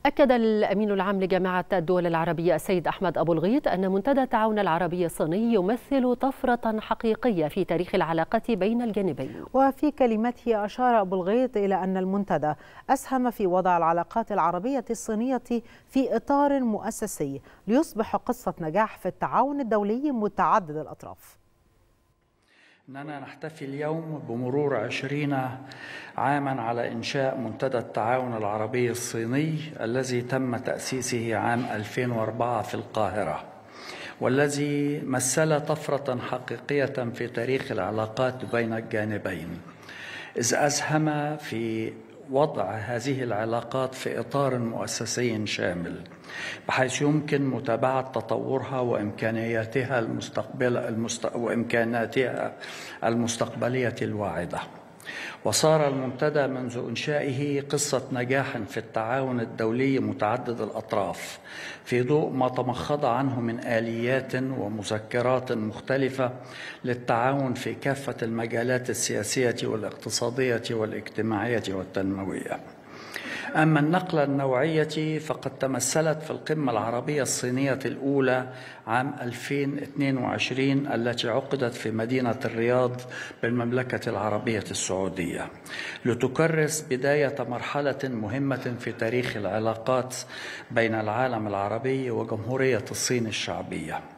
أكد الأمين العام لجامعة الدول العربية السيد أحمد أبو الغيط أن منتدى التعاون العربي الصيني يمثل طفرة حقيقية في تاريخ العلاقات بين الجانبين. وفي كلمته أشار أبو الغيط إلى أن المنتدى أسهم في وضع العلاقات العربية الصينية في إطار مؤسسي ليصبح قصة نجاح في التعاون الدولي متعدد الأطراف. إننا نحتفل اليوم بمرور 20 عاما على إنشاء منتدى التعاون العربي الصيني الذي تم تأسيسه عام 2004 في القاهرة، والذي مثل طفرة حقيقية في تاريخ العلاقات بين الجانبين، إذ أسهم في وضع هذه العلاقات في إطار مؤسسي شامل بحيث يمكن متابعة تطورها وإمكانياتها المستقبلية الواعدة. وصار المنتدى منذ إنشائه قصة نجاح في التعاون الدولي متعدد الأطراف في ضوء ما تمخض عنه من آليات ومذكرات مختلفة للتعاون في كافة المجالات السياسية والاقتصادية والاجتماعية والتنموية. أما النقلة النوعية فقد تمثلت في القمة العربية الصينية الأولى عام 2022 التي عقدت في مدينة الرياض بالمملكة العربية السعودية، لتكرس بداية مرحلة مهمة في تاريخ العلاقات بين العالم العربي وجمهورية الصين الشعبية.